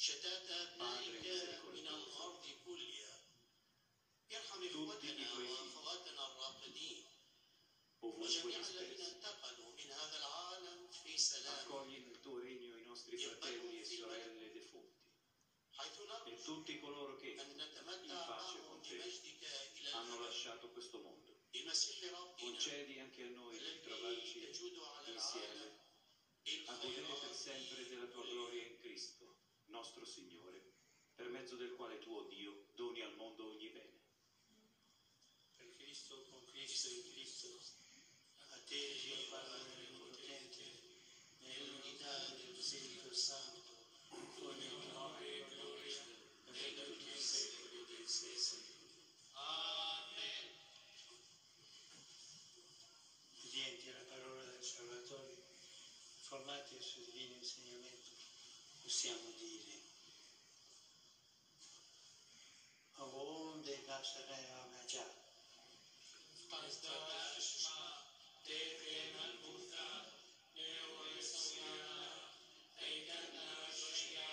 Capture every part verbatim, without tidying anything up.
Padre misericordioso, tutti i tuoi figli, ovunque dispersi, accogli nel tuo regno i nostri fratelli e sorelle defunti e tutti coloro che, in pace con te, hanno lasciato questo mondo. Concedi anche a noi di trovarci insieme a godere per sempre della tua gloria in Cristo, nostro Signore, per mezzo del quale tu, o Dio, doni al mondo ogni bene. Per Cristo, con Cristo e in Cristo, a te, Dio Padre Onnipotente, nell'unità dello Spirito Santo, ogni onore e gloria per tutti i secoli dei secoli. Amen. Udienti alla parola del Salvatore, formati al suo divino insegnamento, possiamo dire: Onde nascere Magia, Pastashma, Te Malbuta, Neo Esomia, Eigana Joshia,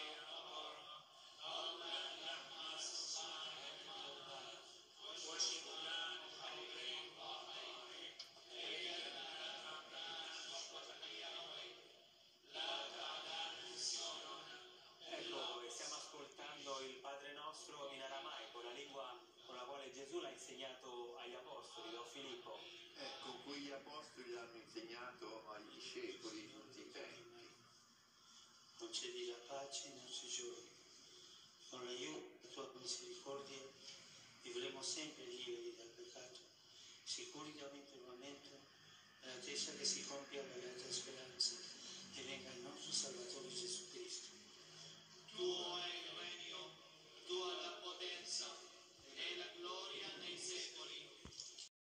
Allah Lahma Sasana Malba, Washimulan Haurin Wahai, Eigana Rabban Shwatayawai, La Ta'ala Sion. Ecco, e stiamo ascoltando il Padre Nostro in aramaico, la lingua con la quale Gesù l'ha insegnato agli Apostoli, o Filippo. Eh, con cui gli Apostoli l'hanno insegnato agli discepoli in tutti i tempi. Concedi la pace nei nostri giorni. Con l'aiuto della tua misericordia vivremo sempre liberi dal peccato, sicuri di ogni turbamento, nell'attesa che si compia la beata speranza e venga il nostro Salvatore Gesù Cristo.